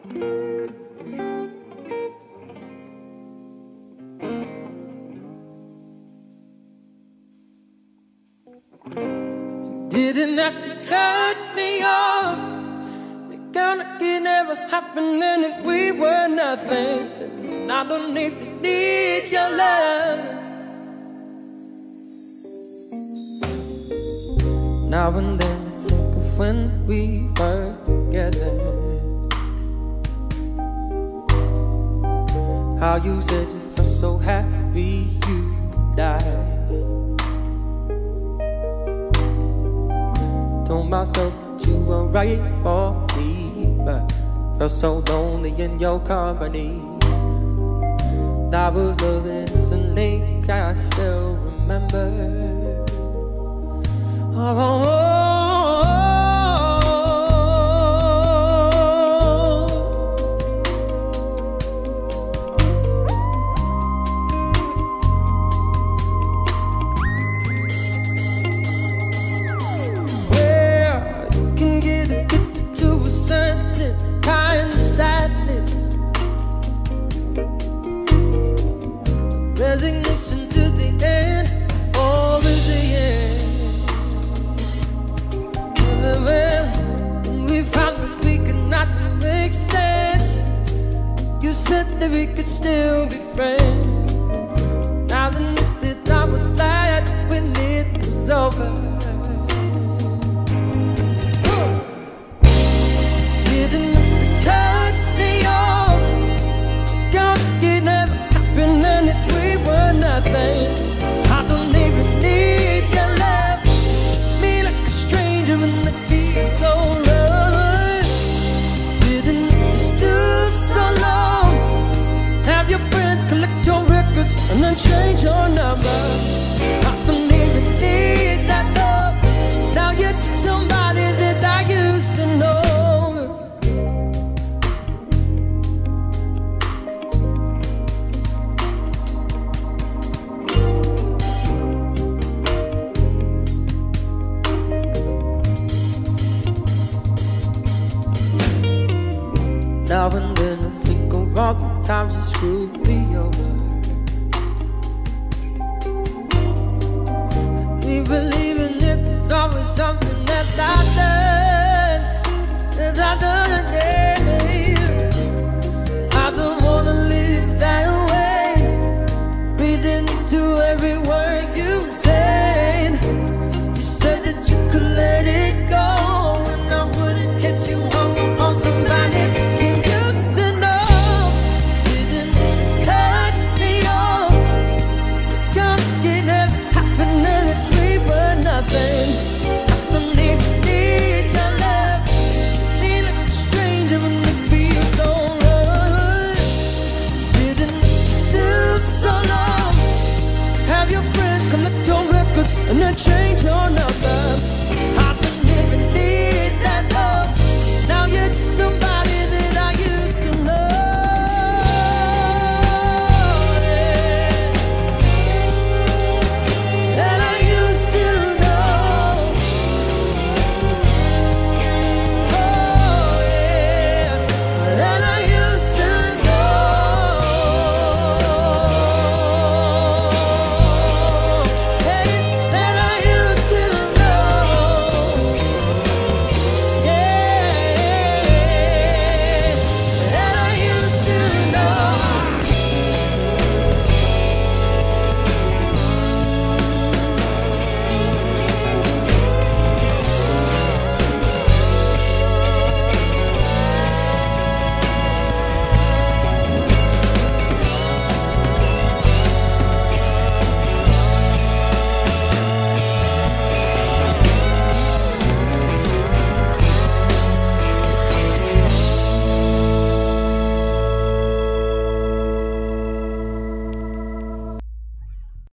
Didn't have to cut me off. It never happened and if we were nothing, then I don't even need your love. Now and then I think of when we were together, how you said you felt so happy you could die. Told myself that you were right for me, but felt so lonely in your company. I was loving instantly, I still remember. Resignation to the end, always the end. When we found that we could not make sense, you said that we could still be friends. Now the night that I was glad when it was over. Didn't have to cut me off. God, it never happened and it were nothing. I don't even need your love. Me like a stranger when the key's so rough. Didn't have to stoop so long. Have your friends collect your records and then change your number. I don't even need that love. Now you're just somebody that I used to know. Now and then I think of all the times you screwed me over. Me believing it was always something that I done, yeah. I don't wanna live that way. Reading into every word you said. You said that you could let it go and I wouldn't catch you